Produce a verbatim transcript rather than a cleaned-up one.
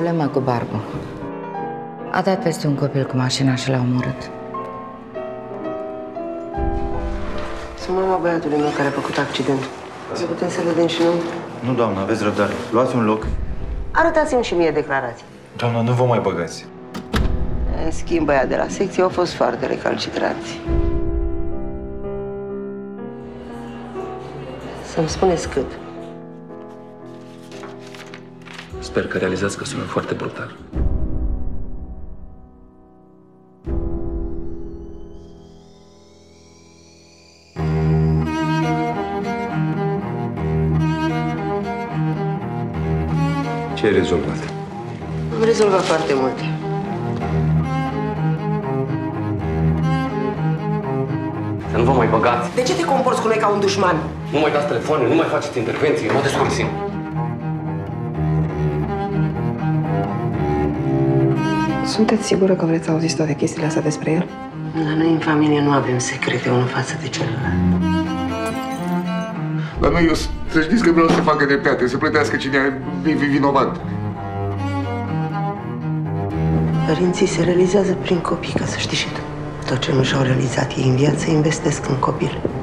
problemă cu Barbu. A dat peste un copil cu mașina și l-a omorât. Sunt mama băiatului meu care a făcut accident. Să putem să vedem și noi? Nu, doamnă, aveți răbdare. Luați un loc. Arătați-mi și mie declarații. Doamnă, nu vă mai băgați. În schimb, băia de la secție au fost foarte recalcitranți. Să-mi spuneți cât. Sper că realizați că sună foarte brutal. Ce ai rezolvat? Am rezolvat foarte multe. Să nu vă mai băgați. De ce te comporți cu noi ca un dușman? Nu mai dați telefoane, nu mai faceți intervenții, mă descurc singur. Sunteți sigură că vreți să auziți toate chestiile astea despre el? La noi în familie nu avem secrete unul față de celălalt. La noi, eu să știți că vreau să facă dreptate, să plătească cine e vinovat. Părinții se realizează prin copii, ca să știi și tu. Tot ce nu și-au realizat ei în viață, investesc în copil.